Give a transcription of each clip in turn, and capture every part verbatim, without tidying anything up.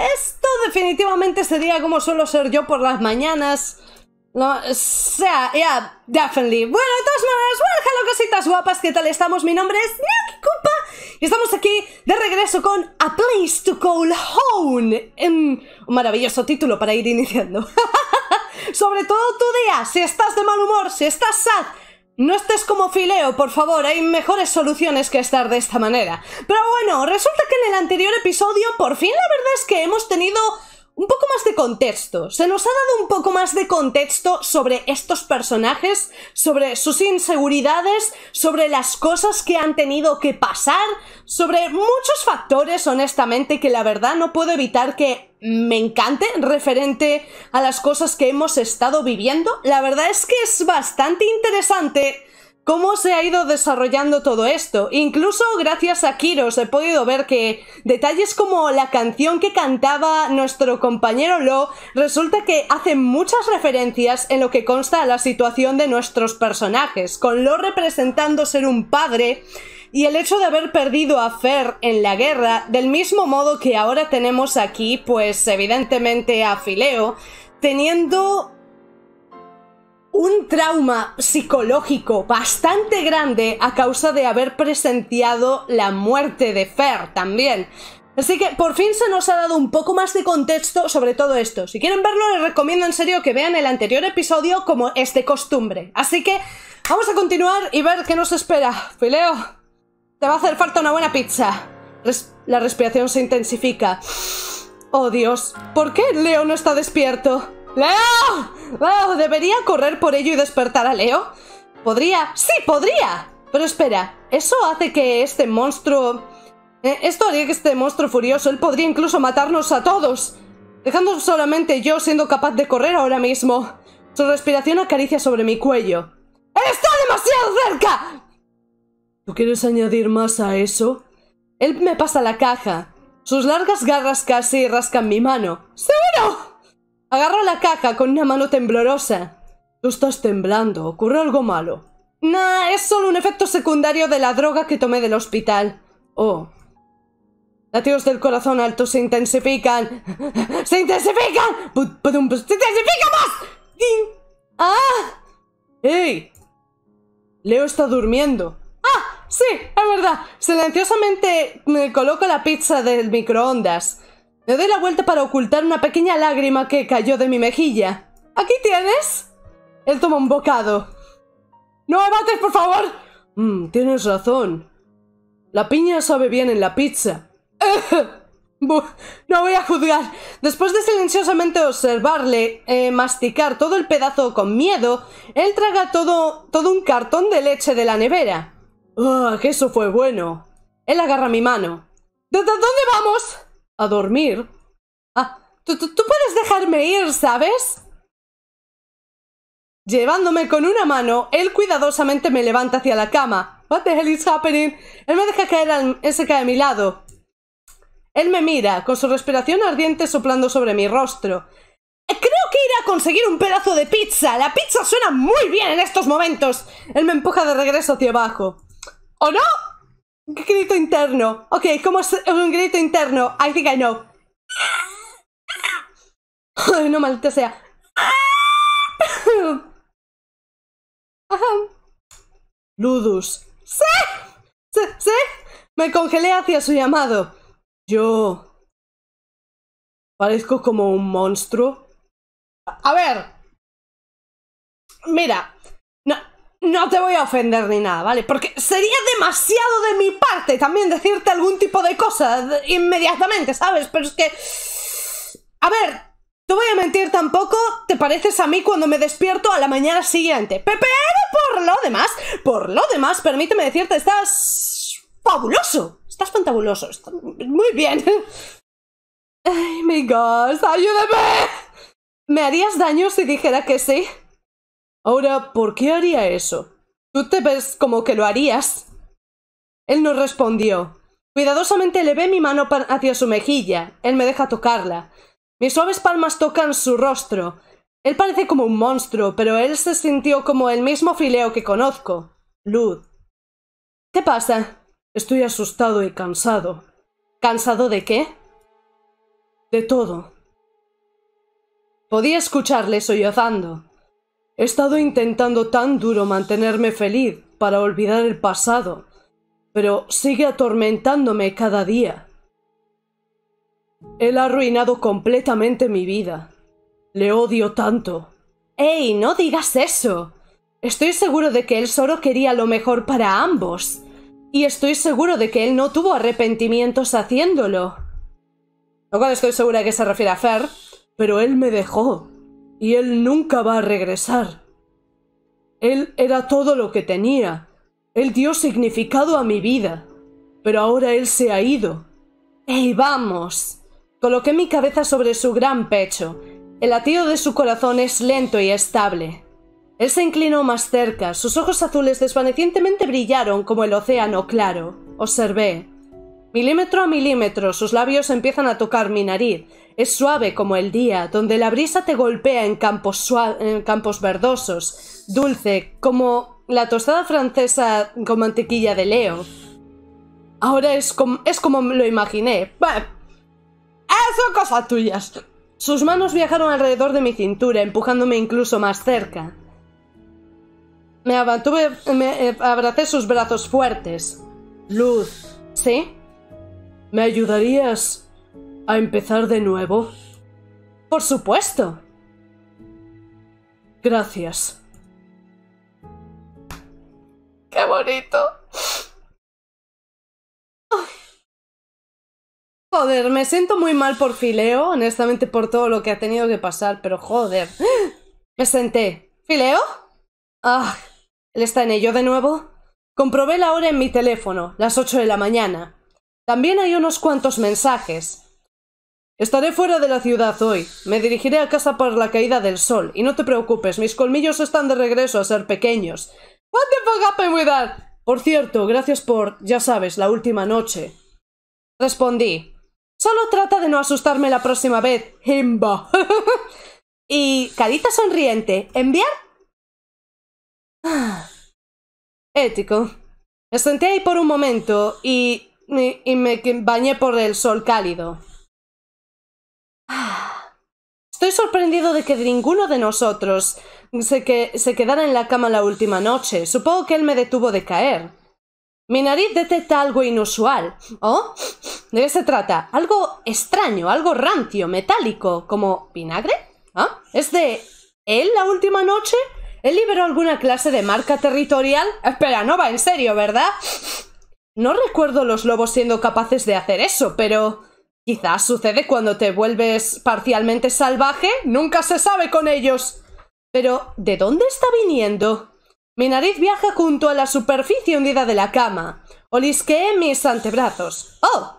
Esto definitivamente sería como suelo ser yo por las mañanas. No, o sea, yeah, definitely. Bueno, de todas maneras, bueno, hello cositas guapas, ¿qué tal estamos? Mi nombre es Gnocchi Koopa y estamos aquí de regreso con A Place to Call Home. Un maravilloso título para ir iniciando. Sobre todo tu día, si estás de mal humor, si estás sad, no estés como Fileo, por favor, hay mejores soluciones que estar de esta manera. Pero bueno, resulta que en el anterior episodio, por fin la verdad es que hemos tenido un poco más de contexto. Se nos ha dado un poco más de contexto sobre estos personajes, sobre sus inseguridades, sobre las cosas que han tenido que pasar, sobre muchos factores, honestamente, que la verdad no puedo evitar que me encante referente a las cosas que hemos estado viviendo. La verdad es que es bastante interesante cómo se ha ido desarrollando todo esto. Incluso gracias a Kiros he podido ver que detalles como la canción que cantaba nuestro compañero Lo, resulta que hace muchas referencias en lo que consta a la situación de nuestros personajes, con Lo representando ser un padre y el hecho de haber perdido a Fer en la guerra, del mismo modo que ahora tenemos aquí, pues evidentemente a Fileo, teniendo un trauma psicológico bastante grande a causa de haber presenciado la muerte de Fer también. Así que por fin se nos ha dado un poco más de contexto sobre todo esto. Si quieren verlo, les recomiendo en serio que vean el anterior episodio como es de costumbre. Así que vamos a continuar y ver qué nos espera. Fileo, te va a hacer falta una buena pizza. Res- la respiración se intensifica. Oh Dios, ¿por qué Leo no está despierto? ¡Leo! ¡Leo! ¿Debería correr por ello y despertar a Leo? ¿Podría? ¡Sí, podría! Pero espera, ¿eso hace que este monstruo... Eh, esto haría que este monstruo furioso, él podría incluso matarnos a todos, dejando solamente yo siendo capaz de correr ahora mismo. Su respiración acaricia sobre mi cuello. ¡Él está demasiado cerca! ¿Tú quieres añadir más a eso? Él me pasa la caja. Sus largas garras casi rascan mi mano. ¡Seguro! Agarro la caja con una mano temblorosa. Tú estás temblando, ¿ocurre algo malo? Nah, es solo un efecto secundario de la droga que tomé del hospital. Oh. Latidos del corazón alto se intensifican. ¡Se intensifican! ¡Se intensifican más! ¡Ah! ¡Ey! Leo está durmiendo. ¡Ah! Sí, es verdad. Silenciosamente me coloco la pizza del microondas. Me doy la vuelta para ocultar una pequeña lágrima que cayó de mi mejilla. ¿Aquí tienes? Él toma un bocado. ¡No me mates, por favor! Mm, tienes razón. La piña sabe bien en la pizza. No voy a juzgar. Después de silenciosamente observarle eh, masticar todo el pedazo con miedo, él traga todo, todo un cartón de leche de la nevera. ¡Ah, que eso fue bueno! Él agarra mi mano. ¿De dónde vamos? A dormir. Ah, tú, tú, tú puedes dejarme ir, ¿sabes? Llevándome con una mano, él cuidadosamente me levanta hacia la cama. What the hell is happening? Él me deja caer, al, él se cae a mi lado. Él me mira, con su respiración ardiente soplando sobre mi rostro. Creo que iré a conseguir un pedazo de pizza. La pizza suena muy bien en estos momentos. Él me empuja de regreso hacia abajo. ¿O no? ¿Qué grito interno? Ok, ¿cómo es un grito interno? I think I know. Ay, no, maldita sea. Ludus. ¡Sí! ¡Sí! ¡Sí! Me congelé hacia su llamado. Yo... ¿parezco como un monstruo? A ver... Mira... No... No te voy a ofender ni nada, ¿vale? Porque sería demasiado de mi parte también decirte algún tipo de cosa inmediatamente, ¿sabes? Pero es que... A ver, no voy a mentir tampoco, te pareces a mí cuando me despierto a la mañana siguiente. Pero por lo demás, por lo demás, permíteme decirte, estás... fabuloso. Estás fantabuloso. Estás muy bien. Ay, mi Dios, ayúdame. ¿Me harías daño si dijera que sí? Ahora, ¿por qué haría eso? Tú te ves como que lo harías. Él no respondió. Cuidadosamente levé mi mano hacia su mejilla. Él me deja tocarla. Mis suaves palmas tocan su rostro. Él parece como un monstruo, pero él se sintió como el mismo Fileo que conozco. Luz. ¿Qué pasa? Estoy asustado y cansado. ¿Cansado de qué? De todo. Podía escucharle sollozando. He estado intentando tan duro mantenerme feliz para olvidar el pasado, pero sigue atormentándome cada día. Él ha arruinado completamente mi vida. Le odio tanto. ¡Ey, no digas eso! Estoy seguro de que él solo quería lo mejor para ambos. Y estoy seguro de que él no tuvo arrepentimientos haciéndolo. Lo cual estoy segura de que se refiere a Fer. Pero él me dejó. Y él nunca va a regresar. Él era todo lo que tenía. Él dio significado a mi vida. Pero ahora él se ha ido. ¡Ey, vamos! Coloqué mi cabeza sobre su gran pecho. El latido de su corazón es lento y estable. Él se inclinó más cerca. Sus ojos azules desvanecientemente brillaron como el océano claro. Observé. Milímetro a milímetro, sus labios empiezan a tocar mi nariz. Es suave como el día, donde la brisa te golpea en campos, en campos verdosos. Dulce, como la tostada francesa con mantequilla de Leo. Ahora es como, es como lo imaginé. Bah, son cosas tuyas. Sus manos viajaron alrededor de mi cintura, empujándome incluso más cerca. Me avantuve, me eh, abracé sus brazos fuertes. Luz, ¿sí? ¿Me ayudarías a empezar de nuevo? Por supuesto. Gracias. ¡Qué bonito! Ay. Joder, me siento muy mal por Fileo, honestamente por todo lo que ha tenido que pasar, pero joder. Me senté. ¿Fileo? Ah, ¿él está en ello de nuevo? Comprobé la hora en mi teléfono, las ocho de la mañana. También hay unos cuantos mensajes. Estaré fuera de la ciudad hoy. Me dirigiré a casa por la caída del sol. Y no te preocupes, mis colmillos están de regreso a ser pequeños. What the fuck happened with that? Por cierto, gracias por, ya sabes, la última noche. Respondí. Solo trata de no asustarme la próxima vez, Himba. Y carita sonriente. ¿Enviar? Ético. Me senté ahí por un momento y... Y, y me bañé por el sol cálido. Estoy sorprendido de que ninguno de nosotros se, que, se quedara en la cama la última noche. Supongo que él me detuvo de caer. Mi nariz detecta algo inusual. ¿Oh? ¿De qué se trata? Algo extraño, algo rancio, metálico, como vinagre. ¿Ah? ¿Es de él la última noche? ¿Él liberó alguna clase de marca territorial? Espera, no va en serio, ¿verdad? No recuerdo los lobos siendo capaces de hacer eso, pero... Quizás sucede cuando te vuelves parcialmente salvaje. Nunca se sabe con ellos. Pero, ¿de dónde está viniendo? Mi nariz viaja junto a la superficie hundida de la cama. Olisqueé mis antebrazos. ¡Oh!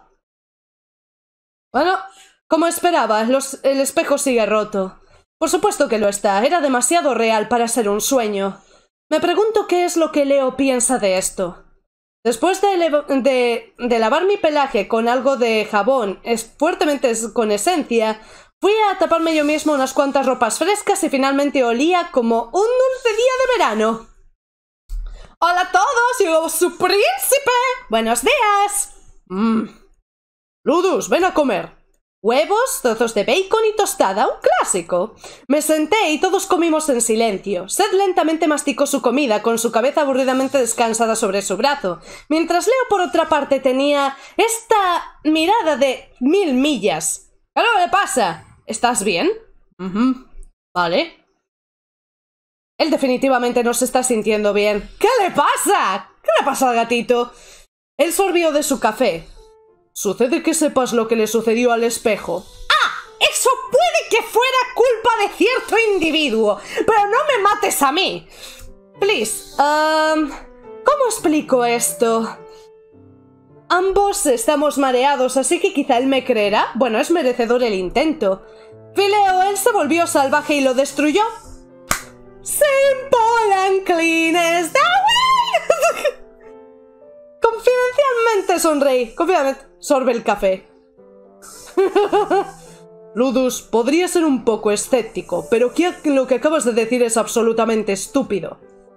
Bueno, como esperaba, los, el espejo sigue roto. Por supuesto que lo está. Era demasiado real para ser un sueño. Me pregunto qué es lo que Leo piensa de esto. Después de, de, de lavar mi pelaje con algo de jabón es fuertemente con esencia, fui a taparme yo mismo unas cuantas ropas frescas y finalmente olía como un dulce día de verano. ¡Hola a todos! ¡Yo, su príncipe! ¡Buenos días! Mmm. Ludus, ven a comer. Huevos, trozos de bacon y tostada, un clásico. Me senté y todos comimos en silencio. Seth lentamente masticó su comida con su cabeza aburridamente descansada sobre su brazo, mientras Leo por otra parte tenía esta mirada de mil millas. ¿Qué le pasa? ¿Estás bien? Uh-huh. Vale. Él definitivamente no se está sintiendo bien. ¿Qué le pasa? ¿Qué le pasa al gatito? Él sorbió de su café. Sucede que sepas lo que le sucedió al espejo. ¡Ah! Eso puede que fuera culpa de cierto individuo, pero no me mates a mí. Please, um, ¿cómo explico esto? Ambos estamos mareados, así que quizá él me creerá. Bueno, es merecedor el intento. Fileo, él se volvió salvaje y lo destruyó. Simple and clean as the way. Confidencialmente sonreí. Confidencialmente. Sorbe el café. Ludus, podría ser un poco escéptico, pero lo que acabas de decir es absolutamente estúpido.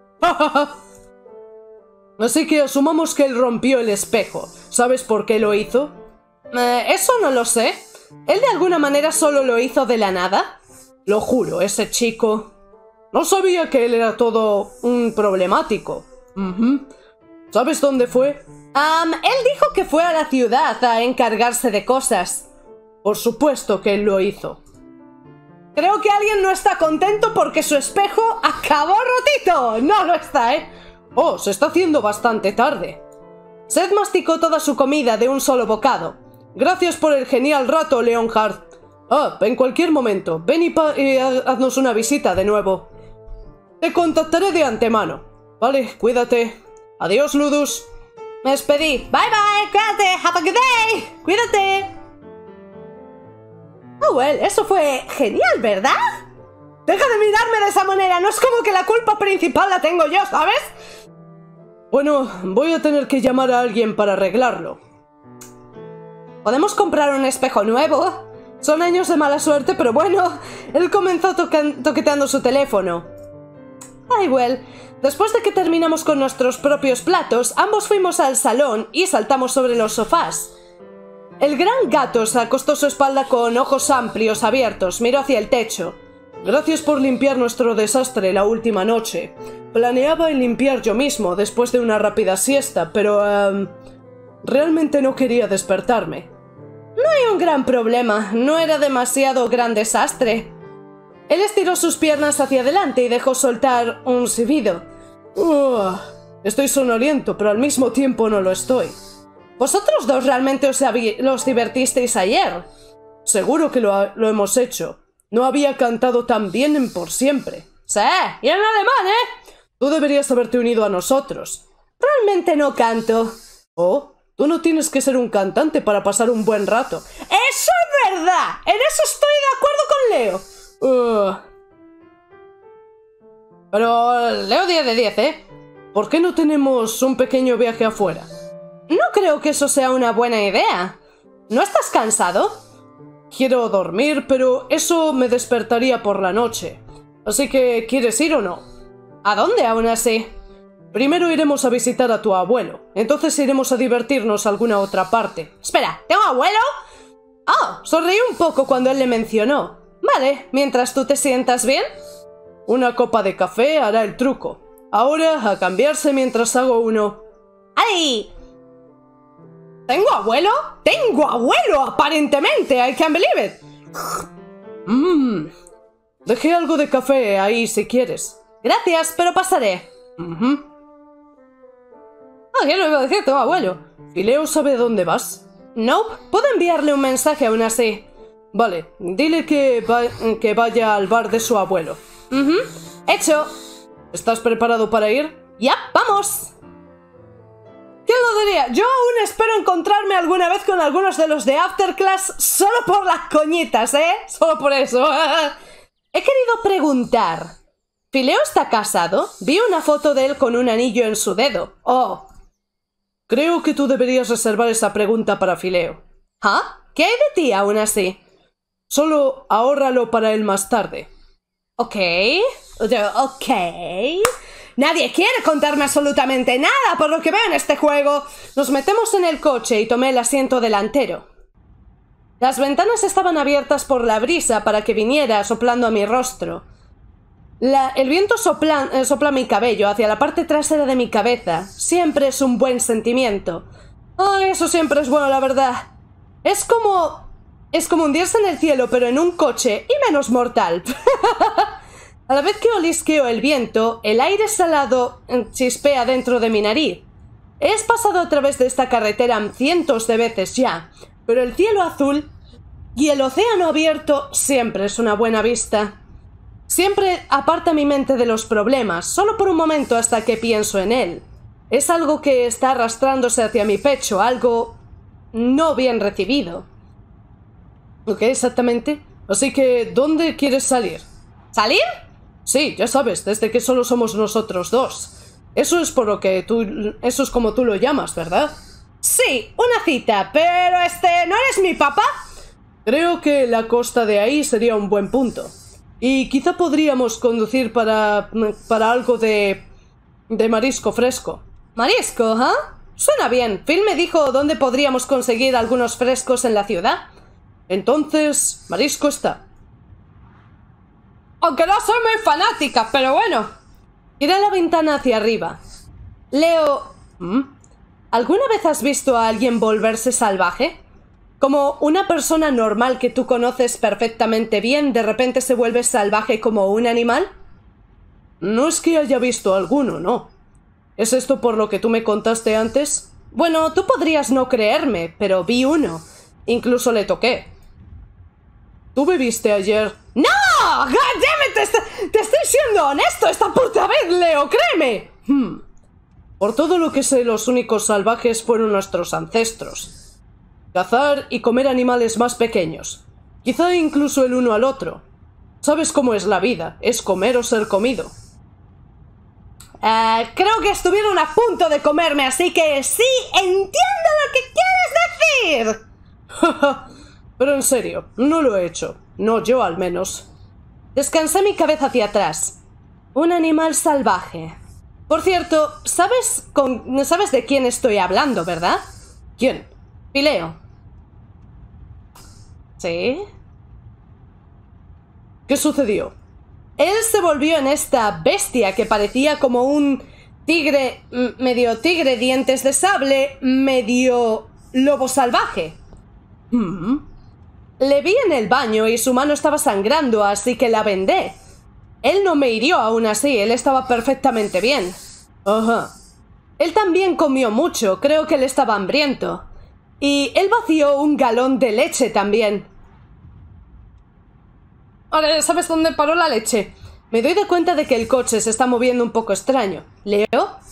Así que asumamos que él rompió el espejo. ¿Sabes por qué lo hizo? Eh, eso no lo sé. ¿Él de alguna manera solo lo hizo de la nada? Lo juro, ese chico... No sabía que él era todo un problemático. Uh-huh. ¿Sabes dónde fue? Um, él dijo que fue a la ciudad a encargarse de cosas. Por supuesto que él lo hizo. Creo que alguien no está contento porque su espejo acabó rotito. No lo está, ¿eh? Oh, se está haciendo bastante tarde. Seth masticó toda su comida de un solo bocado. Gracias por el genial rato, Leonhard. Ah, en cualquier momento. Ven y, y haznos una visita de nuevo. Te contactaré de antemano. Vale, cuídate. Adiós, Ludus. Me despedí. Bye, bye. Cuídate. Have a good day. Cuídate. Oh, well, eso fue genial, ¿verdad? Deja de mirarme de esa manera. No es como que la culpa principal la tengo yo, ¿sabes? Bueno, voy a tener que llamar a alguien para arreglarlo. ¿Podemos comprar un espejo nuevo? Son años de mala suerte, pero bueno. Él comenzó toqueteando su teléfono. Ay, well. Después de que terminamos con nuestros propios platos, ambos fuimos al salón y saltamos sobre los sofás. El gran gato se acostó su espalda con ojos amplios abiertos, miró hacia el techo. Gracias por limpiar nuestro desastre la última noche. Planeaba limpiar yo mismo después de una rápida siesta, pero... Um, realmente no quería despertarme. No hay un gran problema, no era demasiado gran desastre. Él estiró sus piernas hacia adelante y dejó soltar un silbido. Uh, estoy sonoliento, pero al mismo tiempo no lo estoy. ¿Vosotros dos realmente os, os divertisteis ayer? Seguro que lo, lo hemos hecho. No había cantado tan bien en Por Siempre. Sí, y en alemán, ¿eh? Tú deberías haberte unido a nosotros. Realmente no canto. Oh, tú no tienes que ser un cantante para pasar un buen rato. ¡Eso es verdad! En eso estoy de acuerdo con Leo. Uh. Pero Leo diez de diez, ¿eh? ¿Por qué no tenemos un pequeño viaje afuera? No creo que eso sea una buena idea. ¿No estás cansado? Quiero dormir, pero eso me despertaría por la noche. Así que, ¿quieres ir o no? ¿A dónde aún así? Primero iremos a visitar a tu abuelo. Entonces iremos a divertirnos a alguna otra parte. Espera, ¿tengo abuelo? Oh, sonreí un poco cuando él le mencionó. Vale, mientras tú te sientas bien. Una copa de café hará el truco. Ahora a cambiarse mientras hago uno. ¡Ay! ¿Tengo abuelo? ¡Tengo abuelo, aparentemente! I can't believe it. Mmm. Dejé algo de café ahí si quieres. Gracias, pero pasaré. Uh-huh. Ah, ya lo iba a decir, tengo abuelo. ¿Y Leo sabe dónde vas? No, nope. Puedo enviarle un mensaje aún así. Vale, dile que, va que vaya al bar de su abuelo. Uh-huh. Hecho. ¿Estás preparado para ir? Ya, vamos. ¿Quién lo diría? Yo aún espero encontrarme alguna vez con algunos de los de Afterclass solo por las coñitas, ¿eh? Solo por eso. He querido preguntar. ¿Fileo está casado? Vi una foto de él con un anillo en su dedo. Oh. Creo que tú deberías reservar esa pregunta para Fileo. ¿Ah? ¿Qué hay de ti aún así? Solo ahórralo para él más tarde. Ok. Ok. Nadie quiere contarme absolutamente nada por lo que veo en este juego. Nos metemos en el coche y tomé el asiento delantero. Las ventanas estaban abiertas por la brisa para que viniera soplando a mi rostro. La, el viento sopla, eh, sopla mi cabello hacia la parte trasera de mi cabeza. Siempre es un buen sentimiento. Oh, eso siempre es bueno, la verdad. Es como... Es como hundirse en el cielo, pero en un coche y menos mortal. A la vez que olisqueo el viento, el aire salado chispea dentro de mi nariz. He pasado a través de esta carretera cientos de veces ya, pero el cielo azul y el océano abierto siempre es una buena vista. Siempre aparta mi mente de los problemas, solo por un momento hasta que pienso en él. Es algo que está arrastrándose hacia mi pecho, algo no bien recibido. ¿Ok? Exactamente. Así que, ¿dónde quieres salir? ¿Salir? Sí, ya sabes, desde que solo somos nosotros dos. Eso es por lo que tú... Eso es como tú lo llamas, ¿verdad? Sí, una cita, pero este... ¿no eres mi papá? Creo que la costa de ahí sería un buen punto. Y quizá podríamos conducir para... para algo de... de marisco fresco. ¿Marisco, ah? ¿eh? Suena bien. Phil me dijo dónde podríamos conseguir algunos frescos en la ciudad. Entonces, marisco está. Aunque no soy muy fanática, pero bueno. Gira la ventana hacia arriba. Leo... ¿Mm? ¿Alguna vez has visto a alguien volverse salvaje? Como una persona normal que tú conoces perfectamente bien, de repente se vuelve salvaje como un animal. No es que haya visto alguno, no. ¿Es esto por lo que tú me contaste antes? Bueno, tú podrías no creerme, pero vi uno. Incluso le toqué. ¿Tú bebiste ayer? ¡No! ¡God damn it! Te, est te estoy siendo honesto esta puta vez, Leo, créeme. Hmm. Por todo lo que sé, los únicos salvajes fueron nuestros ancestros. Cazar y comer animales más pequeños. Quizá incluso el uno al otro. ¿Sabes cómo es la vida? Es comer o ser comido. Uh, creo que estuvieron a punto de comerme, así que sí, entiendo lo que quieres decir. Pero en serio, no lo he hecho. No yo, al menos. Descansé mi cabeza hacia atrás. Un animal salvaje. Por cierto, ¿sabes, con... ¿sabes de quién estoy hablando, verdad? ¿Quién? Fileo. ¿Sí? ¿Qué sucedió? Él se volvió en esta bestia que parecía como un tigre, medio tigre, dientes de sable, medio lobo salvaje. Hmm. Le vi en el baño y su mano estaba sangrando, así que la vendé. Él no me hirió aún así, él estaba perfectamente bien. Ajá. Él también comió mucho, creo que él estaba hambriento. Y él vació un galón de leche también. Ahora, ¿sabes dónde paró la leche? Me doy de cuenta de que el coche se está moviendo un poco extraño. ¿Leo?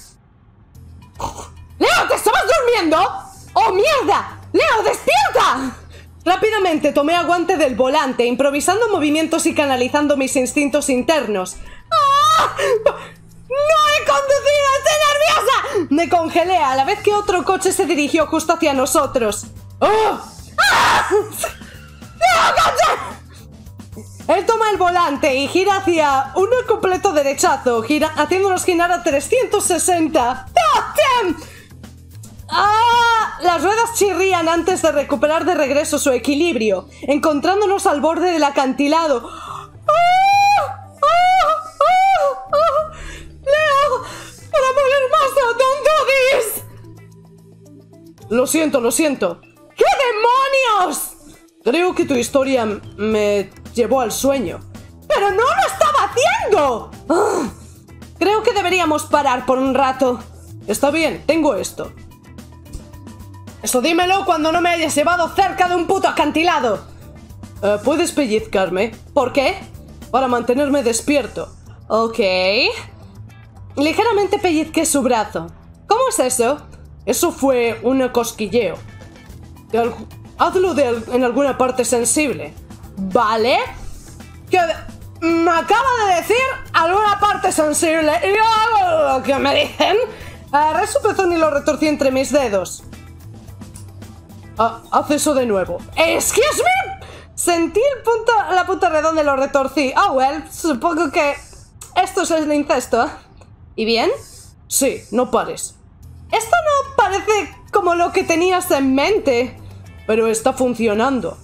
¡Leo, te estabas durmiendo! ¡Oh, mierda! ¡Leo, despierta! Rápidamente tomé aguante del volante, improvisando movimientos y canalizando mis instintos internos. ¡Ah! ¡No he conducido! ¡Estoy nerviosa! Me congelé a la vez que otro coche se dirigió justo hacia nosotros. ¡Oh! ¡Ah! ¡No, coche! Él toma el volante y gira hacia un completo derechazo, gira, haciéndonos girar a trescientos sesenta. ¡Oh, damn! ¡Ah! Las ruedas chirrían antes de recuperar de regreso su equilibrio, encontrándonos al borde del acantilado. ¡Ah! ¡Ah! ¡Ah! ¡Ah! ¡Leo! ¡Para morir más! ¡Don't do this! Lo siento, lo siento. ¿Qué demonios? Creo que tu historia me llevó al sueño. ¡Pero no lo estaba haciendo! ¡Ah! Creo que deberíamos parar por un rato. Está bien, tengo esto. Eso dímelo cuando no me hayas llevado cerca de un puto acantilado. Uh, ¿Puedes pellizcarme? ¿Por qué? Para mantenerme despierto. Ok. Ligeramente pellizqué su brazo. ¿Cómo es eso? Eso fue un cosquilleo. Hazlo de al en alguna parte sensible. ¿Vale? Que me acaba de decir alguna parte sensible y yo hago lo que me dicen. Agarré su pezón y lo retorcí entre mis dedos. Ah, haz eso de nuevo. ¡Excuse me! Sentí el punto, la punta redonda y lo retorcí. Oh, well, supongo que esto es el incesto. ¿Y bien? Sí, no pares. Esto no parece como lo que tenías en mente, pero está funcionando.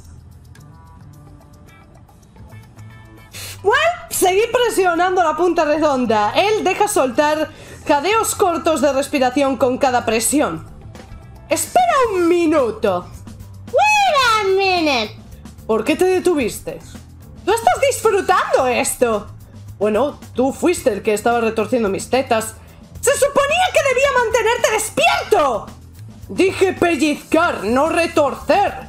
Well, seguí presionando la punta redonda. Él deja soltar jadeos cortos de respiración con cada presión. ¡Espera un minuto! ¡Wait a minute! ¿Por qué te detuviste? ¡Tú estás disfrutando esto! Bueno, tú fuiste el que estaba retorciendo mis tetas. ¡Se suponía que debía mantenerte despierto! Dije pellizcar, no retorcer.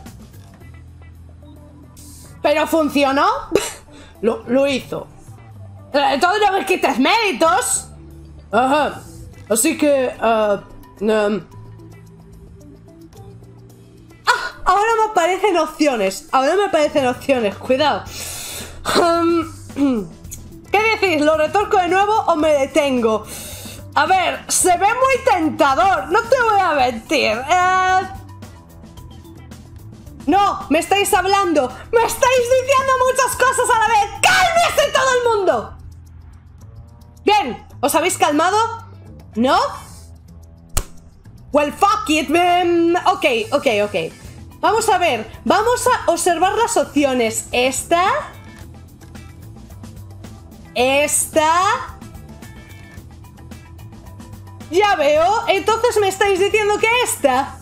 ¿Pero funcionó? lo, lo hizo. ¡Todo no me quites méritos! Ajá. Así que... Uh, um, Ahora me aparecen opciones. Ahora me aparecen opciones. Cuidado. Um, ¿Qué decís? ¿Lo retorco de nuevo o me detengo? A ver, se ve muy tentador. No te voy a mentir. Eh... No, me estáis hablando. Me estáis diciendo muchas cosas a la vez. ¡Cálmese todo el mundo! Bien, ¿os habéis calmado? ¿No? Well, fuck it. Um, ok, ok, ok. Vamos a ver, vamos a observar las opciones. Esta. Esta. Ya veo, entonces me estáis diciendo que esta.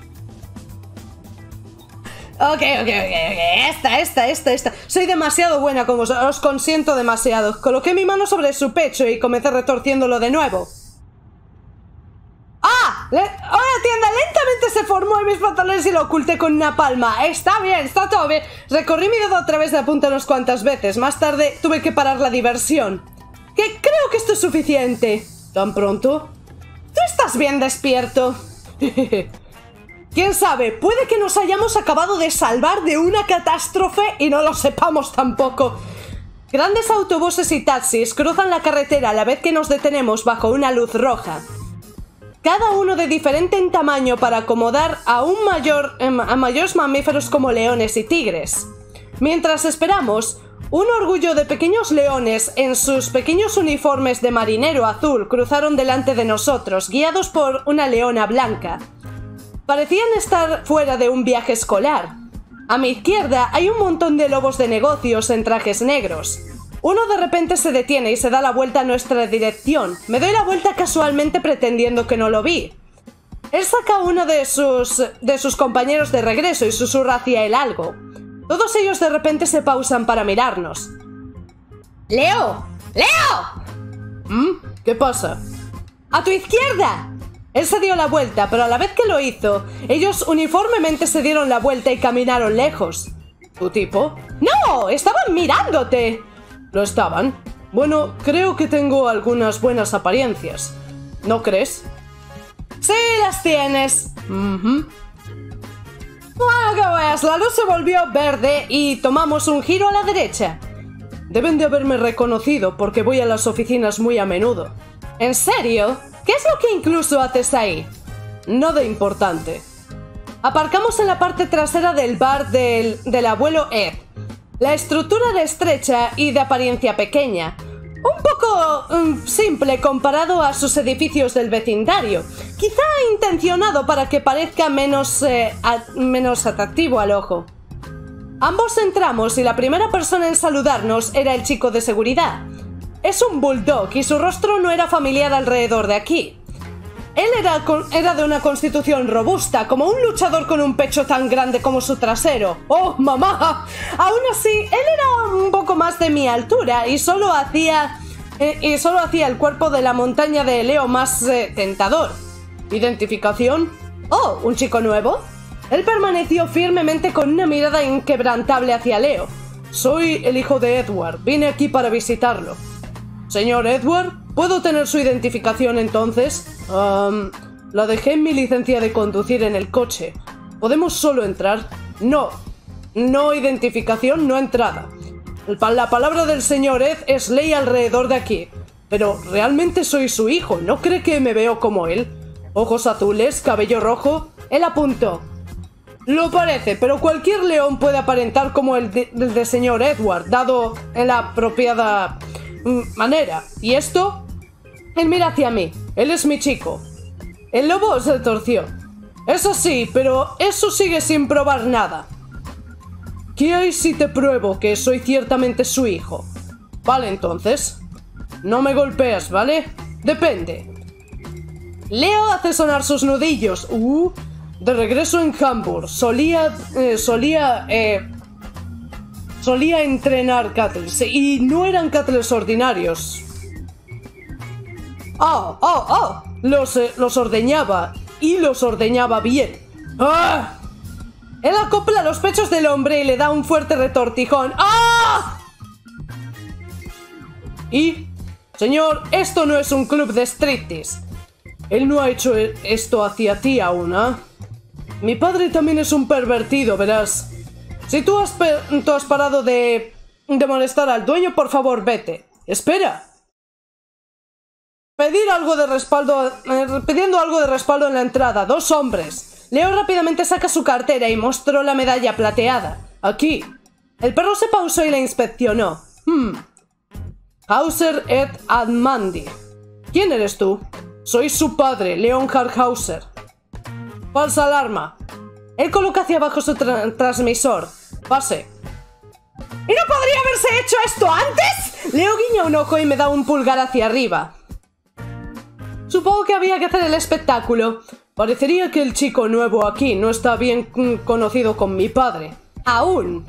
Ok, ok, ok, ok, esta, esta, esta, esta. Soy demasiado buena con vos, os consiento demasiado. Coloqué mi mano sobre su pecho y comencé retorciéndolo de nuevo. ¡Ah! Le ¡Ahora tienda! Lentamente se formó en mis pantalones y lo oculté con una palma. Está bien, está todo bien. Recorrí mi dedo a través de la punta unas cuantas veces. Más tarde tuve que parar la diversión. Que creo que esto es suficiente. ¿Tan pronto? Tú estás bien despierto. ¿Quién sabe? Puede que nos hayamos acabado de salvar de una catástrofe y no lo sepamos tampoco. Grandes autobuses y taxis cruzan la carretera a la vez que nos detenemos bajo una luz roja. Cada uno de diferente en tamaño para acomodar a un mayor, a mayores mamíferos como leones y tigres. Mientras esperamos, un orgullo de pequeños leones en sus pequeños uniformes de marinero azul cruzaron delante de nosotros, guiados por una leona blanca. Parecían estar fuera de un viaje escolar. A mi izquierda hay un montón de lobos de negocios en trajes negros. Uno de repente se detiene y se da la vuelta a nuestra dirección. Me doy la vuelta casualmente pretendiendo que no lo vi. Él saca a uno de sus, de sus compañeros de regreso y susurra hacia él algo. Todos ellos de repente se pausan para mirarnos. ¡Leo! ¡Leo! ¿Mm? ¿Qué pasa? ¡A tu izquierda! Él se dio la vuelta, pero a la vez que lo hizo, ellos uniformemente se dieron la vuelta y caminaron lejos. ¿Tu tipo? ¡No! ¡Estaban mirándote! ¿Lo estaban? Bueno, creo que tengo algunas buenas apariencias. ¿No crees? ¡Sí, las tienes! Uh-huh. Bueno, que veas, la luz se volvió verde y tomamos un giro a la derecha. Deben de haberme reconocido porque voy a las oficinas muy a menudo. ¿En serio? ¿Qué es lo que incluso haces ahí? Nada importante. Aparcamos en la parte trasera del bar del, del abuelo Ed. La estructura era estrecha y de apariencia pequeña. Un poco um, simple comparado a sus edificios del vecindario. Quizá intencionado para que parezca menos, eh, a, menos atractivo al ojo. Ambos entramos y la primera persona en saludarnos era el chico de seguridad. Es un bulldog y su rostro no era familiar alrededor de aquí. Él era, era de una constitución robusta, como un luchador con un pecho tan grande como su trasero. ¡Oh, mamá! Aún así, él era un poco más de mi altura y solo hacía, eh, y solo hacía el cuerpo de la montaña de Leo más eh, tentador. ¿Identificación? ¡Oh, un chico nuevo! Él permaneció firmemente con una mirada inquebrantable hacia Leo. Soy el hijo de Edward. Vine aquí para visitarlo. Señor Edward, ¿puedo tener su identificación entonces? Um, la dejé en mi licencia de conducir en el coche. ¿Podemos solo entrar? No. No identificación, no entrada. La palabra del señor Ed es ley alrededor de aquí. Pero realmente soy su hijo, ¿no cree que me veo como él? Ojos azules, cabello rojo. Él apuntó. Lo parece, pero cualquier león puede aparentar como el de, el de señor Edward, dado en la apropiada manera. ¿Y esto? Él mira hacia mí. Él es mi chico. El lobo se torció. Eso sí, pero eso sigue sin probar nada. ¿Qué hay si te pruebo que soy ciertamente su hijo? Vale, entonces. No me golpeas, ¿vale? Depende. Leo hace sonar sus nudillos. Uh, de regreso en Hamburg. Solía... Eh, solía... Eh, solía entrenar cattles. Y no eran cattles ordinarios. Oh, oh, oh. Los, eh, los ordeñaba. Y los ordeñaba bien. ¡Ah! Él acopla los pechos del hombre y le da un fuerte retortijón. ¡Ah! Y... Señor, esto no es un club de striptease. Él no ha hecho esto hacia ti aún, ¿ah? Mi padre también es un pervertido, verás. Si tú has, tú has parado de, de molestar al dueño, por favor, vete. Espera. Pedir algo de respaldo, eh, pidiendo algo de respaldo en la entrada. Dos hombres. Leo rápidamente saca su cartera y mostró la medalla plateada. Aquí. El perro se pausó y la inspeccionó. Hmm. Hauser Ed Admandi. ¿Quién eres tú? Soy su padre, Leonhard Hauser. Falsa alarma. Él coloca hacia abajo su tra transmisor. Pase. ¿Y no podría haberse hecho esto antes? Leo guiña un ojo y me da un pulgar hacia arriba. Supongo que había que hacer el espectáculo. Parecería que el chico nuevo aquí no está bien conocido con mi padre. Aún.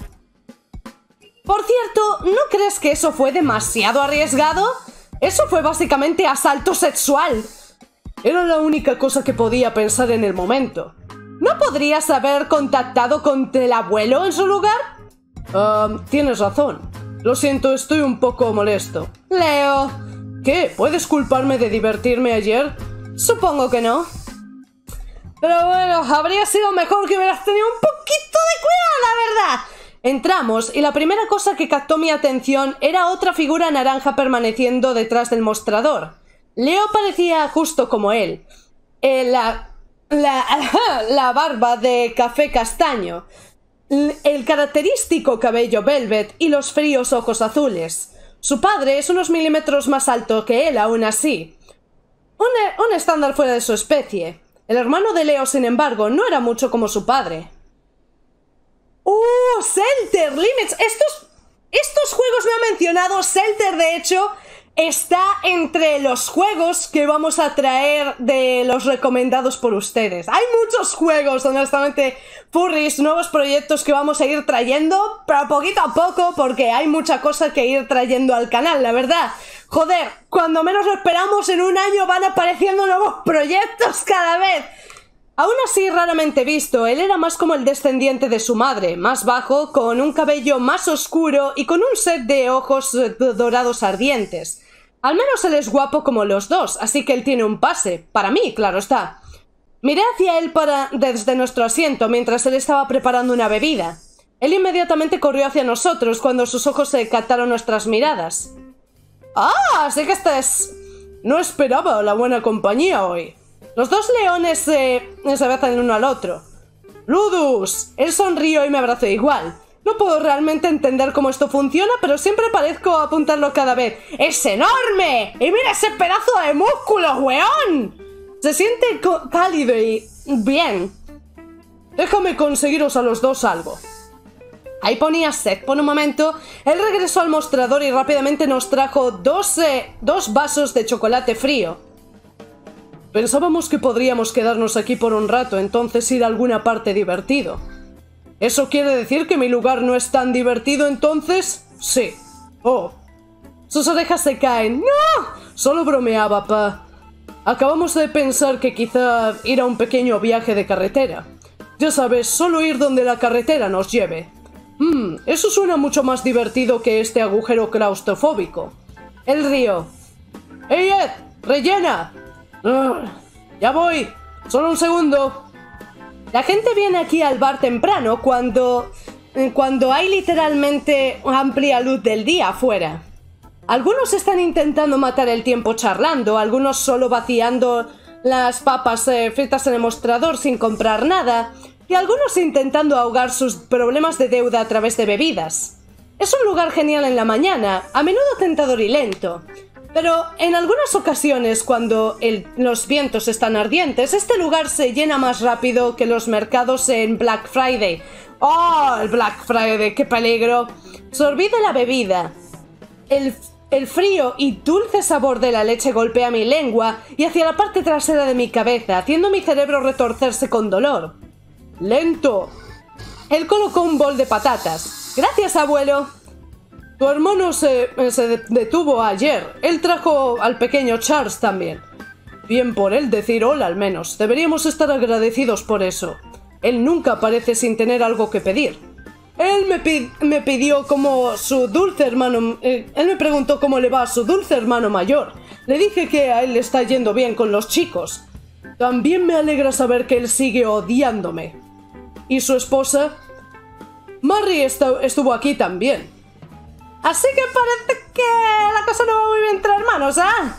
Por cierto, ¿no crees que eso fue demasiado arriesgado? Eso fue básicamente asalto sexual. Era la única cosa que podía pensar en el momento. ¿No podrías haber contactado con el abuelo en su lugar? Uh, tienes razón. Lo siento, estoy un poco molesto. Leo. ¿Qué? ¿Puedes culparme de divertirme ayer? Supongo que no. Pero bueno, habría sido mejor que hubieras tenido un poquito de cuidado, la verdad. Entramos y la primera cosa que captó mi atención era otra figura naranja permaneciendo detrás del mostrador. Leo parecía justo como él. Eh, la, la, la barba de café castaño, el característico cabello velvet y los fríos ojos azules. Su padre es unos milímetros más alto que él aún así. Un, un estándar fuera de su especie. El hermano de Leo, sin embargo, no era mucho como su padre. ¡Uh! Shelter Limits. Estos, estos juegos me han mencionado. Shelter, de hecho, está entre los juegos que vamos a traer de los recomendados por ustedes. Hay muchos juegos, honestamente, furries, nuevos proyectos que vamos a ir trayendo, pero poquito a poco, porque hay mucha cosa que ir trayendo al canal, la verdad. Joder, cuando menos lo esperamos, en un año van apareciendo nuevos proyectos cada vez. Aún así, raramente visto, él era más como el descendiente de su madre, más bajo, con un cabello más oscuro y con un set de ojos dorados ardientes. Al menos él es guapo como los dos, así que él tiene un pase. Para mí, claro está. Miré hacia él para, desde nuestro asiento mientras él estaba preparando una bebida. Él inmediatamente corrió hacia nosotros cuando sus ojos se captaron nuestras miradas. ¡Ah! Así que estás... No esperaba la buena compañía hoy. Los dos leones eh, se abrazan el uno al otro. ¡Ludus! Él sonrió y me abrazó igual. No puedo realmente entender cómo esto funciona, pero siempre parezco apuntarlo cada vez. ¡Es enorme! ¡Y mira ese pedazo de músculos, weón! Se siente cálido y... bien. Déjame conseguiros a los dos algo. Ahí ponía Seth por un momento. Él regresó al mostrador y rápidamente nos trajo dos, eh, dos vasos de chocolate frío. Pensábamos que podríamos quedarnos aquí por un rato, entonces ir a alguna parte divertido. ¿Eso quiere decir que mi lugar no es tan divertido entonces? Sí. Oh. Sus orejas se caen. ¡No! Solo bromeaba, pa. Acabamos de pensar que quizá ir a un pequeño viaje de carretera. Ya sabes, solo ir donde la carretera nos lleve. Hmm, eso suena mucho más divertido que este agujero claustrofóbico. Él rió. ¡Hey, Ed! ¡Rellena! Uh, ya voy. Solo un segundo. La gente viene aquí al bar temprano cuando... cuando hay literalmente amplia luz del día afuera. Algunos están intentando matar el tiempo charlando, algunos solo vaciando las papas eh, fritas en el mostrador sin comprar nada, y algunos intentando ahogar sus problemas de deuda a través de bebidas. Es un lugar genial en la mañana, a menudo tentador y lento. Pero en algunas ocasiones, cuando el, los vientos están ardientes, este lugar se llena más rápido que los mercados en Black Friday. ¡Oh, el Black Friday! ¡Qué peligro! Sorbí de la bebida. El, el frío y dulce sabor de la leche golpea mi lengua y hacia la parte trasera de mi cabeza, haciendo mi cerebro retorcerse con dolor. ¡Lento! Él colocó un bol de patatas. ¡Gracias, abuelo! Tu hermano se, se detuvo ayer. Él trajo al pequeño Charles también. Bien por él decir hola al menos. Deberíamos estar agradecidos por eso. Él nunca parece sin tener algo que pedir. Él me, pi me pidió como su dulce hermano... Eh, él me preguntó cómo le va a su dulce hermano mayor. Le dije que a él le está yendo bien con los chicos. También me alegra saber que él sigue odiándome. ¿Y su esposa? Mary estuvo aquí también. Así que parece que la cosa no va muy bien entre hermanos, ¿ah?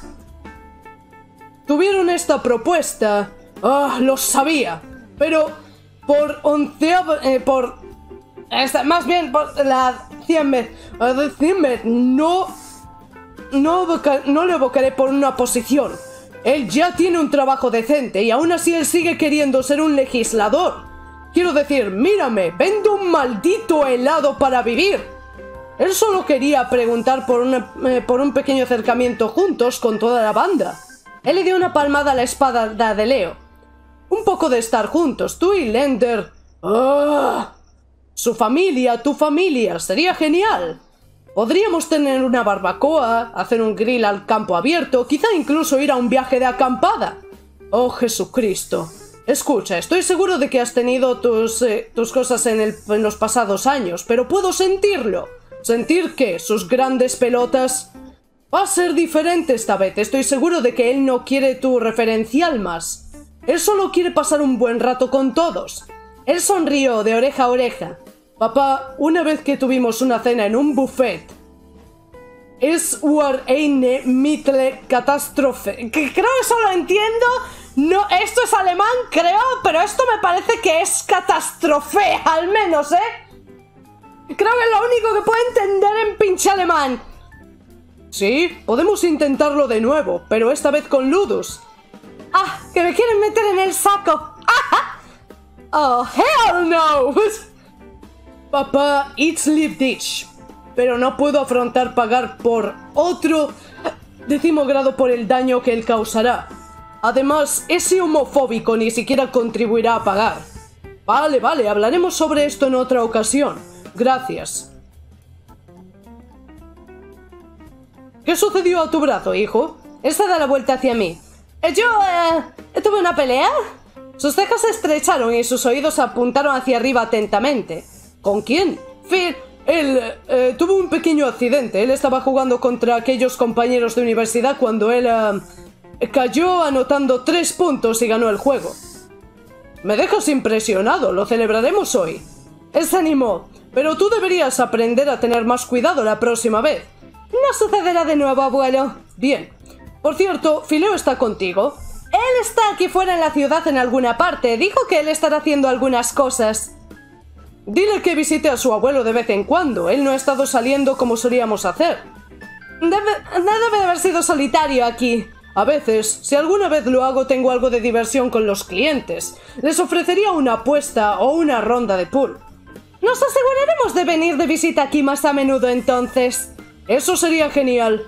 Tuvieron esta propuesta. Ah, lo sabía. Pero por onceava... Eh, por... Esta, más bien por la cien vez... cien vez no... No, evoca, no le evocaré por una posición. Él ya tiene un trabajo decente y aún así él sigue queriendo ser un legislador. Quiero decir, mírame, vendo un maldito helado para vivir. Él solo quería preguntar por, una, eh, por un pequeño acercamiento juntos con toda la banda. Él le dio una palmada a la espada de Leo. Un poco de estar juntos, tú y Lender. ¡Ah! Su familia, tu familia, sería genial. Podríamos tener una barbacoa, hacer un grill al campo abierto, quizá incluso ir a un viaje de acampada. Oh, Jesucristo. Escucha, estoy seguro de que has tenido tus, eh, tus cosas en, el, en los pasados años, pero puedo sentirlo. ¿Sentir qué? ¿Sus grandes pelotas? Va a ser diferente esta vez. Estoy seguro de que él no quiere tu referencial más. Él solo quiere pasar un buen rato con todos. Él sonrió de oreja a oreja. Papá, una vez que tuvimos una cena en un buffet, es war eine mittle Katastrophe. Que creo que eso lo entiendo. No, esto es alemán, creo, pero esto me parece que es catástrofe, al menos, ¿eh? Creo que es lo único que puedo entender en pinche alemán. Sí, podemos intentarlo de nuevo, pero esta vez con Ludus. ¡Ah! ¡Que me quieren meter en el saco! ¡Ah! ¡Oh, hell no! Papá, it's live ditch. Pero no puedo afrontar pagar por otro décimo grado por el daño que él causará. Además, ese homofóbico ni siquiera contribuirá a pagar. Vale, vale, hablaremos sobre esto en otra ocasión. Gracias. ¿Qué sucedió a tu brazo, hijo? Esta da la vuelta hacia mí. Yo, eh, tuve una pelea. Sus cejas se estrecharon y sus oídos apuntaron hacia arriba atentamente. ¿Con quién? Phil, él eh, tuvo un pequeño accidente. Él estaba jugando contra aquellos compañeros de universidad cuando él eh, cayó anotando tres puntos y ganó el juego. Me dejas impresionado, lo celebraremos hoy. Él se animó, pero tú deberías aprender a tener más cuidado la próxima vez. No sucederá de nuevo, abuelo. Bien. Por cierto, Fileo está contigo. Él está aquí fuera en la ciudad en alguna parte. Dijo que él estará haciendo algunas cosas. Dile que visite a su abuelo de vez en cuando. Él no ha estado saliendo como solíamos hacer. Debe, debe de haber sido solitario aquí. A veces, si alguna vez lo hago, tengo algo de diversión con los clientes. Les ofrecería una apuesta o una ronda de pool. Nos aseguraremos de venir de visita aquí más a menudo entonces. Eso sería genial.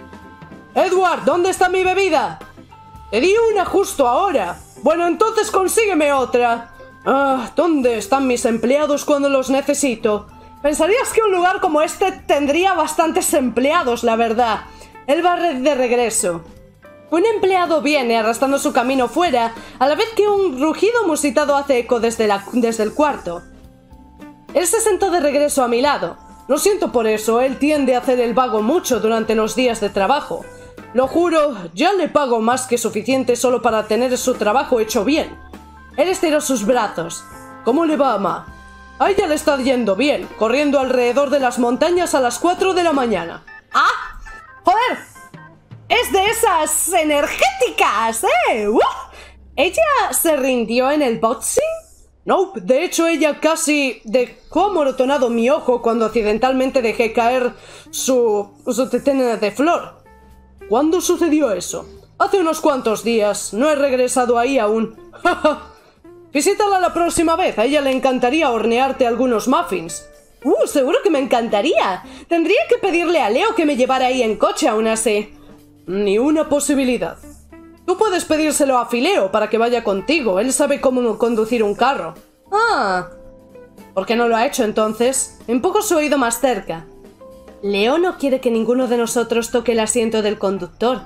Edward, ¿dónde está mi bebida? Te di una justo ahora. Bueno, entonces consígueme otra. Ah, ¿dónde están mis empleados cuando los necesito? Pensarías que un lugar como este tendría bastantes empleados, la verdad. Él va de regreso. Un empleado viene arrastrando su camino fuera, a la vez que un rugido musitado hace eco desde, la, desde el cuarto. Él se sentó de regreso a mi lado. Lo siento por eso, él tiende a hacer el vago mucho durante los días de trabajo. Lo juro, ya le pago más que suficiente solo para tener su trabajo hecho bien. Él estiró sus brazos. ¿Cómo le va, Ma? A ella le está yendo bien, corriendo alrededor de las montañas a las cuatro de la mañana. ¡Ah! ¡Joder! ¡Es de esas energéticas, eh! ¡Uh! ¿Ella se rindió en el boxing? No, nope, de hecho ella casi dejó amorotonado mi ojo cuando accidentalmente dejé caer su, su tetena de flor. ¿Cuándo sucedió eso? Hace unos cuantos días. No he regresado ahí aún. Visítala la próxima vez. A ella le encantaría hornearte algunos muffins. Uh, seguro que me encantaría. Tendría que pedirle a Leo que me llevara ahí en coche aún así. Ni una posibilidad. Tú puedes pedírselo a Fileo para que vaya contigo. Él sabe cómo conducir un carro. Ah. ¿Por qué no lo ha hecho entonces? Empujo su oído más cerca. Leo no quiere que ninguno de nosotros toque el asiento del conductor.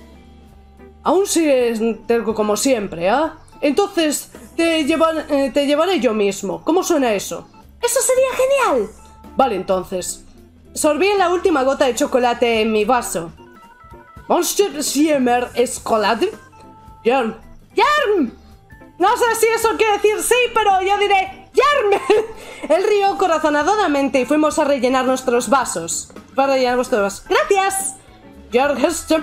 Aún sigues terco como siempre, ¿ah? ¿eh? Entonces te, llevar, eh, te llevaré yo mismo. ¿Cómo suena eso? ¡Eso sería genial! Vale, entonces. Sorbí la última gota de chocolate en mi vaso. Monster Schimmer Schokolade. Yarm. ¡Yarm! No sé si eso quiere decir sí, pero yo diré ¡Yarm! Él rió corazonadamente y fuimos a rellenar nuestros vasos. Para rellenar vuestros vasos. ¡Gracias! Yarm.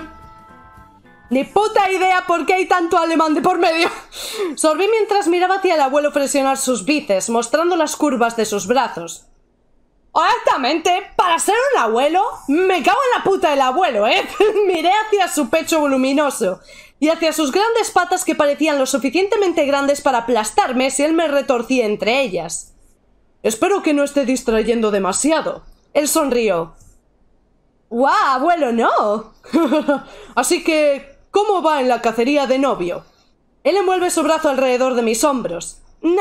Ni puta idea por qué hay tanto alemán de por medio. Sorbí mientras miraba hacia el abuelo presionar sus bíceps, mostrando las curvas de sus brazos. Honestamente, para ser un abuelo, me cago en la puta del abuelo, ¿eh? Miré hacia su pecho voluminoso y hacia sus grandes patas que parecían lo suficientemente grandes para aplastarme si él me retorcía entre ellas. Espero que no esté distrayendo demasiado. Él sonrió. ¡Guau, abuelo, no! Así que, ¿cómo va en la cacería de novio? Él envuelve su brazo alrededor de mis hombros. No...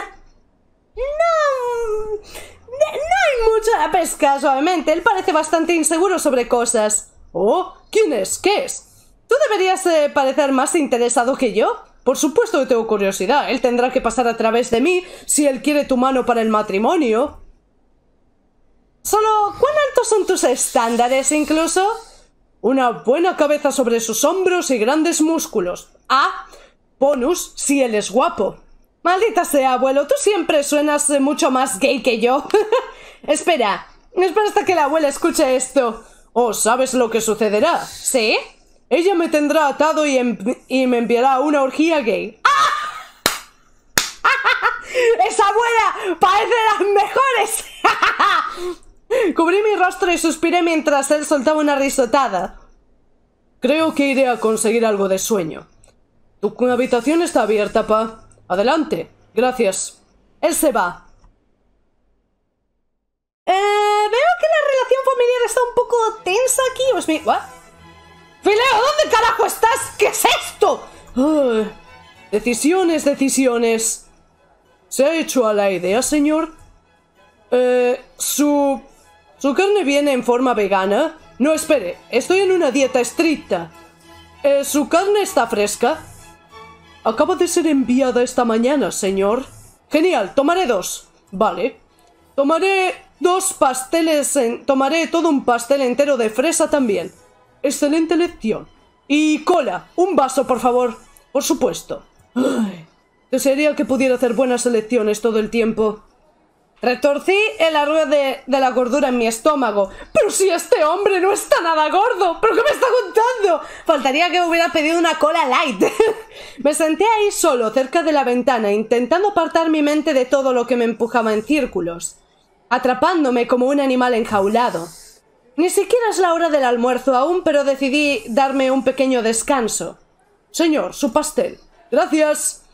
No... No hay mucho a pesca, suavemente. Él parece bastante inseguro sobre cosas. Oh, ¿quién es? ¿Qué es? ¿Tú deberías eh, parecer más interesado que yo? Por supuesto que tengo curiosidad. Él tendrá que pasar a través de mí si él quiere tu mano para el matrimonio. Solo, ¿cuán altos son tus estándares, incluso? Una buena cabeza sobre sus hombros y grandes músculos. Ah, bonus, si él es guapo. Maldita sea, abuelo, tú siempre suenas mucho más gay que yo. Espera, espera hasta que la abuela escuche esto. Oh, ¿sabes lo que sucederá? ¿Sí? Ella me tendrá atado y, y me enviará a una orgía gay. ¡Ah! ¡Esa abuela parece de las mejores! Cubrí mi rostro y suspiré mientras él soltaba una risotada. Creo que iré a conseguir algo de sueño. Tu habitación está abierta, pa. Adelante. Gracias. Él se va. Eh, veo que la relación familiar está un poco tensa aquí. ¿Os mi... ¿What? ¡Fileo! ¿Dónde carajo estás? ¿Qué es esto? Ay, decisiones, decisiones. ¿Se ha hecho a la idea, señor? Eh, su... ¿Su carne viene en forma vegana? No, espere. Estoy en una dieta estricta. Eh, ¿su carne está fresca? Acaba de ser enviada esta mañana, señor. Genial, tomaré dos. Vale. Tomaré dos pasteles en... Tomaré todo un pastel entero de fresa también. Excelente elección. Y cola, un vaso, por favor. Por supuesto. Ay, desearía que pudiera hacer buenas elecciones todo el tiempo. Retorcí en la rueda de, de la gordura en mi estómago. ¡Pero si este hombre no está nada gordo! ¿Pero qué me está contando? Faltaría que hubiera pedido una cola light. Me senté ahí solo, cerca de la ventana, intentando apartar mi mente de todo lo que me empujaba en círculos, atrapándome como un animal enjaulado. Ni siquiera es la hora del almuerzo aún, pero decidí darme un pequeño descanso. Señor, su pastel. Gracias.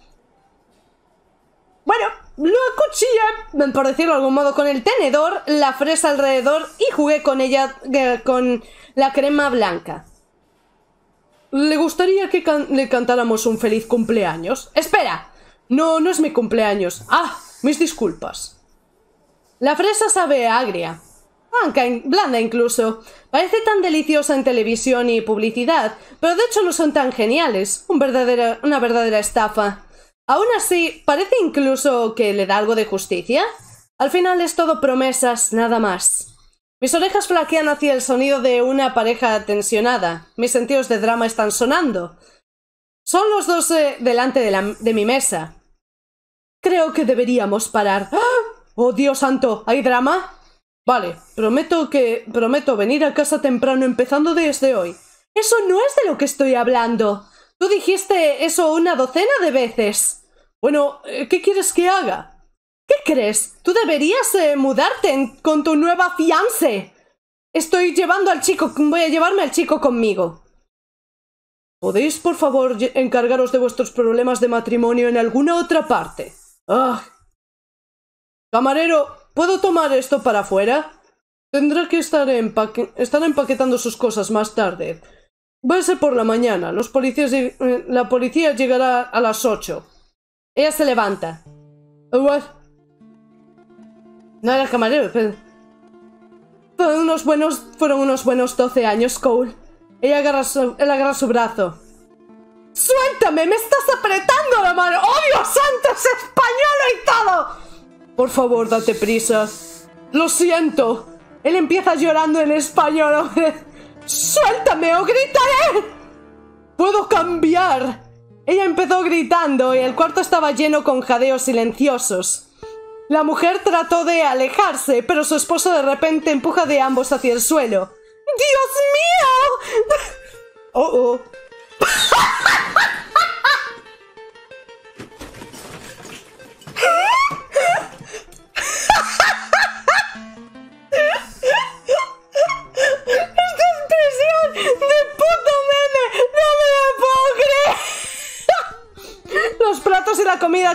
Bueno, lo acuchillé, por decirlo de algún modo, con el tenedor, la fresa alrededor y jugué con ella, eh, con la crema blanca. ¿Le gustaría que can le cantáramos un feliz cumpleaños? ¡Espera! No, no es mi cumpleaños. ¡Ah! Mis disculpas. La fresa sabe agria. Blanca, blanda incluso. Parece tan deliciosa en televisión y publicidad, pero de hecho no son tan geniales. Un verdadera, una verdadera estafa. Aún así, parece incluso que le da algo de justicia. Al final es todo promesas, nada más. Mis orejas flaquean hacia el sonido de una pareja tensionada. Mis sentidos de drama están sonando. Son los dos eh, delante de, la, de mi mesa. Creo que deberíamos parar. ¡Ah! ¡Oh, Dios santo! ¿Hay drama? Vale, prometo que... prometo venir a casa temprano empezando desde hoy. Eso no es de lo que estoy hablando. Tú dijiste eso una docena de veces. Bueno, ¿qué quieres que haga? ¿Qué crees? Tú deberías eh, mudarte en, con tu nueva fiancé. Estoy llevando al chico... Voy a llevarme al chico conmigo. ¿Podéis, por favor, encargaros de vuestros problemas de matrimonio en alguna otra parte? Ah. Camarero, ¿puedo tomar esto para afuera? Tendrá que estar, empaque estar empaquetando sus cosas más tarde. Va a ser por la mañana. Los policías... Eh, la policía llegará a las ocho. Ella se levanta. What? No era el camarero, pero... Fueron unos buenos... Fueron unos buenos doce años, Cole. Ella agarra su, él agarra su brazo. ¡Suéltame! ¡Me estás apretando la mano! ¡Oh, Dios santo! ¡Es español y todo! Por favor, date prisa. Lo siento. Él empieza llorando en español. ¡Suéltame o gritaré! ¡Puedo cambiar! Ella empezó gritando y el cuarto estaba lleno con jadeos silenciosos. La mujer trató de alejarse, pero su esposo de repente empuja de ambos hacia el suelo. ¡Dios mío! ¡Oh, oh! ¡Esta expresión de puto meme! ¡No me la puedo creer!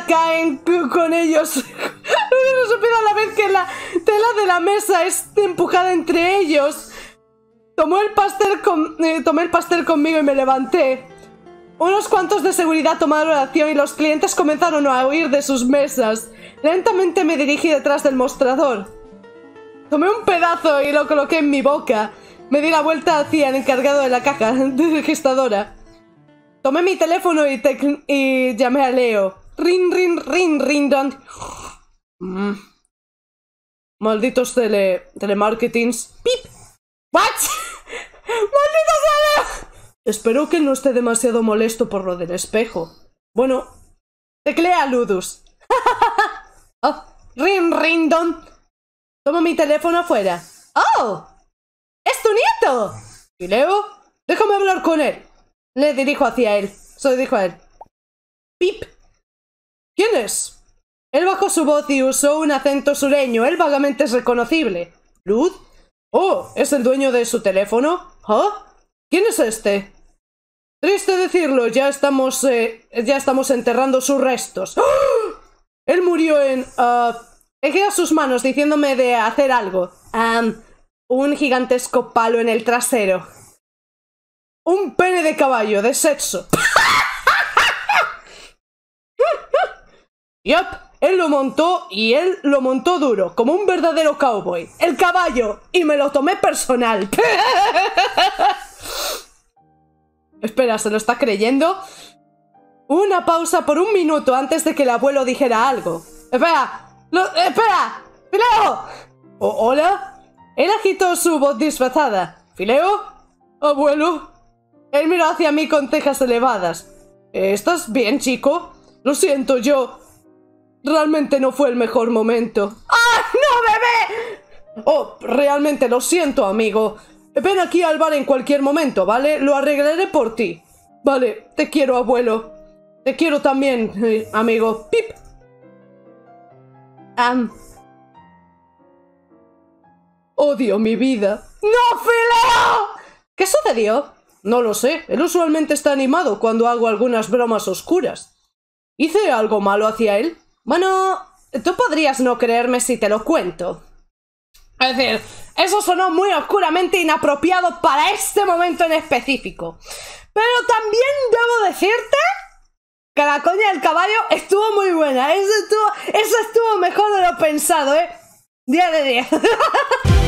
tela caen con ellos. No supieron a la vez que la tela de la mesa es empujada entre ellos. Tomó el pastel con, eh, tomé el pastel conmigo y me levanté. Unos cuantos de seguridad tomaron acción y los clientes comenzaron a huir de sus mesas. Lentamente me dirigí detrás del mostrador. Tomé un pedazo y lo coloqué en mi boca. Me di la vuelta hacia el encargado de la caja registradora. Tomé mi teléfono y, y llamé a Leo. Rin, rin, rin, rin, don. Mm. Malditos tele... telemarketings. ¡Pip! ¿What? ¡Maldito sea! Espero que no esté demasiado molesto por lo del espejo. Bueno, teclea Ludus. Oh, rin, rin, don. Tomo mi teléfono afuera. ¡Oh! ¡Es tu nieto! ¿Y Leo? Déjame hablar con él. Le dirijo hacia él. Se dijo a él. Pip. ¿Quién es? Él bajó su voz y usó un acento sureño. Él vagamente es reconocible. ¿Lud? Oh, ¿es el dueño de su teléfono? ¿Ah? ¿Quién es este? Triste decirlo, ya estamos, eh, ya estamos enterrando sus restos. ¡Oh! Él murió en... Uh, Ejea sus manos diciéndome de hacer algo. Um, un gigantesco palo en el trasero. Un pene de caballo, de sexo. Yup, él lo montó y él lo montó duro, como un verdadero cowboy. El caballo, y me lo tomé personal. Espera, ¿se lo está creyendo? Una pausa por un minuto antes de que el abuelo dijera algo. Espera, lo, espera, Fileo. ¿O, hola? Él agitó su voz disfrazada. ¿Fileo? Abuelo. Él miró hacia mí con cejas elevadas. ¿Estás bien, chico? Lo siento, yo... Realmente no fue el mejor momento. ¡Ah, no, bebé! Oh, realmente lo siento, amigo. Ven aquí al bar en cualquier momento, ¿vale? Lo arreglaré por ti. Vale, te quiero, abuelo. Te quiero también, eh, amigo. Pip. Um. Odio mi vida. ¡No, Fileo! ¿Qué sucedió? No lo sé. Él usualmente está animado cuando hago algunas bromas oscuras. ¿Hice algo malo hacia él? Bueno, tú podrías no creerme si te lo cuento. Es decir, eso sonó muy oscuramente inapropiado para este momento en específico. Pero también debo decirte que la coña del caballo estuvo muy buena. Eso estuvo, eso estuvo mejor de lo pensado, ¿eh? diez de diez.